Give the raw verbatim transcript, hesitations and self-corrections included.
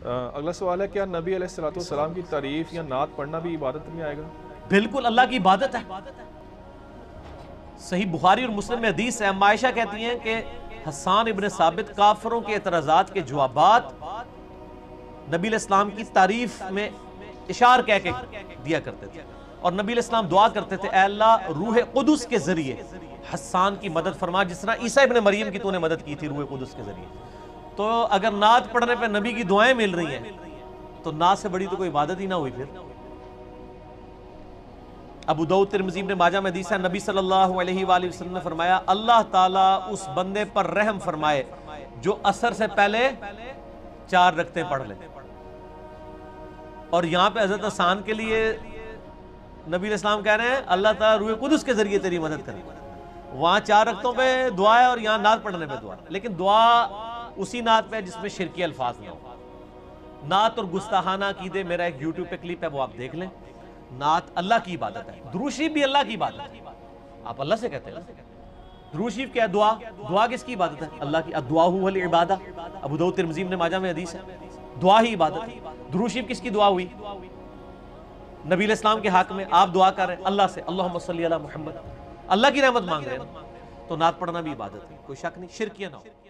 اگلا سوال ہے، کیا نبی علیہ الصلوۃ والسلام کی تعریف یا نعت پڑھنا بھی عبادت میں آئے گا؟ بالکل اللہ کی عبادت ہے۔ صحیح بخاری اور مسلم میں حدیث ہے، اما عائشہ کہتی ہیں کہ حسان ابن ثابت کافروں کے اعتراضات کے جوابات نبی علیہ السلام کی تعریف میں اشار کہہ کے دیا کرتے تھے، اور نبی علیہ السلام دعا کرتے تھے، اے اللہ روح قدس کے ذریعے حسان کی مدد فرما جس طرح عیسیٰ ابن مریم کی تو نے مدد کی تھی روح قدس کے ذریعے۔ تو اگر نعت پڑھنے پہ نبی کی دعائیں مل رہی ہیں تو نعت سے بڑی تو کوئی عبادت ہی نہ ہوئی۔ پھر ابو داؤد ترمذی ابن ماجہ میں حدیث ہے، نبی صلی اللہ علیہ وآلہ وسلم نے فرمایا، اللہ تعالیٰ اس بندے پر رحم فرمائے جو عصر سے پہلے چار رکعتیں پڑھ لے۔ اور یہاں پہ حضرت حسان کے لیے نبی علیہ السلام کہہ رہے ہیں اللہ تعالیٰ روح قدس کے ذریعے تیری مدد کرے۔ وہاں چار رکعتوں پہ دعا ہے اور یہاں نعت پڑھنے پہ دعا ہے، لیکن دعا اسی نعت پہ جس میں شرکی الفاظ نہ ہو۔ نعت اور گستاخانہ عقیدے میرا ایک یوٹیوب پہ کلپ ہے، وہ آپ دیکھ لیں۔ نعت اللہ کی عبادت ہے، درود شریف بھی اللہ کی عبادت ہے، آپ اللہ سے کہتے ہیں۔ درود شریف کیا ہے؟ دعا۔ دعا کس کی عبادت ہے؟ اللہ کی۔ الدعاء هو العبادہ، ابو داؤد ترمذی ابن ماجہ میں حدیث ہے، دعا ہی عبادت ہے۔ درود شریف کس کی دعا ہوئی؟ نبی علیہ السلام کے حق میں آپ دعا کر رہے ہیں اللہ سے، اللہم صلی علی محمد، اللہ کی رحمت مانگ رہے ہیں، تو نعت پڑھنا بھی عبادت ہے، کوئی شک نہیں، شرکیہ نہ ہو۔